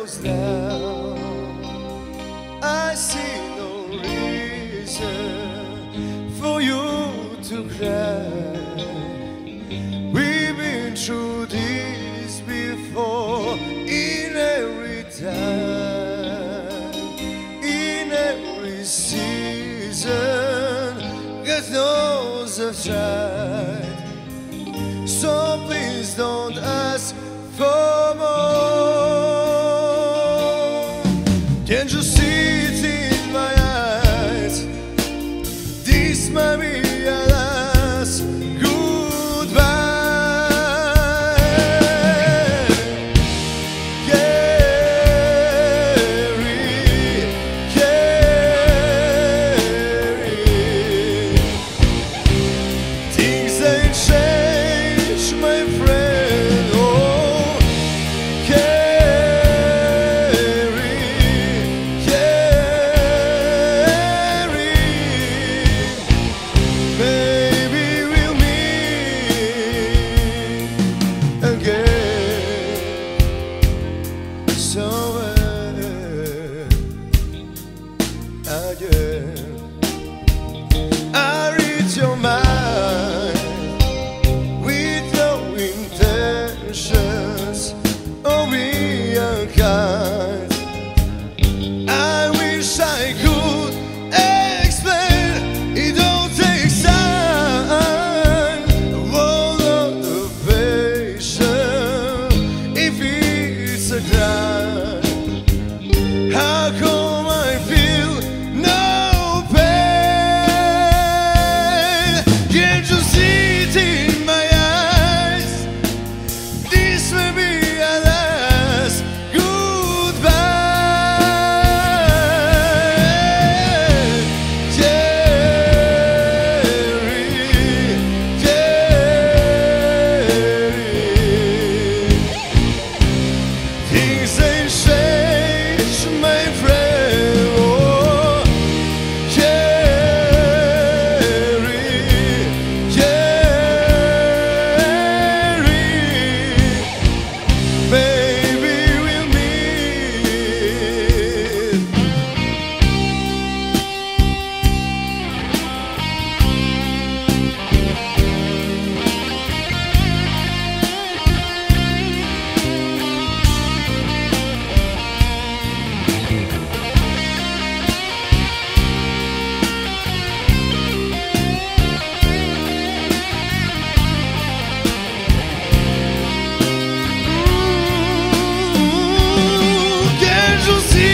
close now, I see no reason for you to cry. We've been through this before, in every time, in every season. God knows I've tried, so please don't ask for more. Can't you see it in my eyes? This might be our last goodbye. Things ain't changed, my friend. Oh, maybe we'll meet again somewhere again. I read your mind with your intentions of being unkind. I wish I could explain. It don't take time, all of the patience. If it's a crime, how come I feel no pain? Can't you see it in my eyes? This may be our last goodbye. Things ain't changed, my friend. Oh, maybe we'll meet. Can't you see